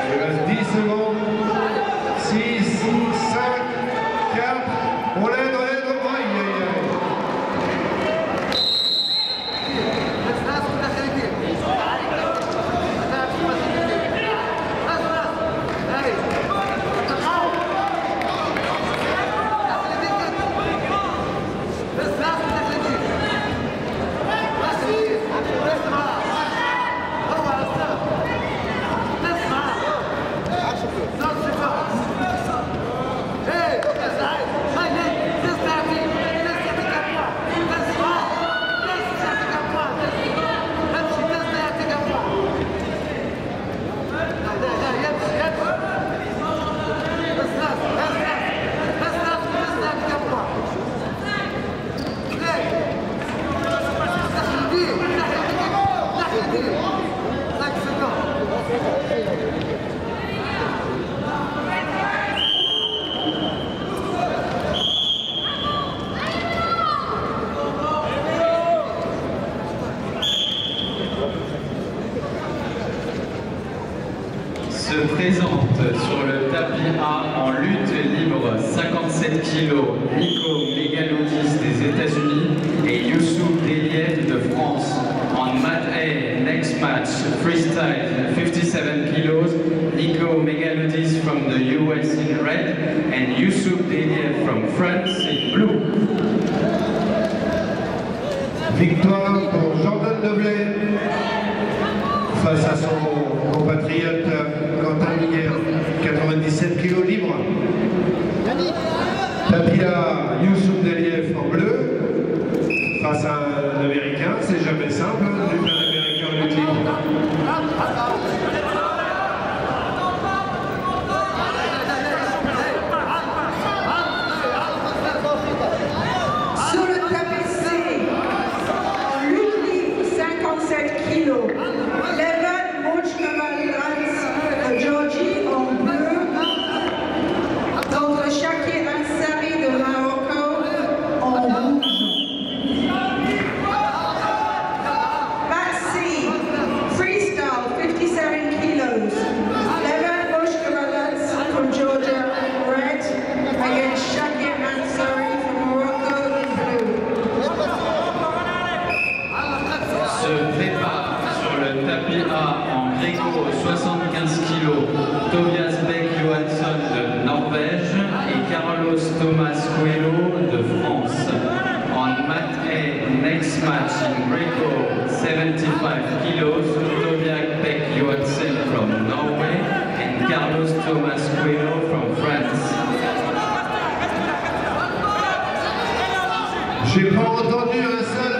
Il reste 10 secondes. 6, 5, 4. On l'aide, on l'aide. Aïe, aïe, aïe. Se présente sur le tapis A en lutte libre 57 kg Nico Megalodis des États-Unis et Youssouf Deliev de France. En mat A, next match, freestyle 57 kilos, Nico Megalodis from the US in red and Youssouf Deliev from France in blue. Victoire pour Jordan Deblay face à son compatriote Quentin Miguel, 97 kg libre. Tapis A, Youssouf Deliev en bleu face à un Américain, c'est jamais simple, un Américain en lutte libre. Sur le tapis C, en lutte libre 57 kilos, Levan Mojkavalats de Georgie en bleu, contre Shakir Ansari de Morocco en rouge. Mat C, freestyle 57 kilos, Levan Mojkavalats from Georgia in red against Shakir Ansari from Morocco in blue. Se prépare sur le tapis A en gréco 75 kg Tobias Beck Johansson de Norvège et Carlos Thomas Coelho de France. En mat A, next match in Greco 75 kg Tobias Beck Johansson from Norway and Carlos Thomas Coelho from France. J'ai pas entendu un seul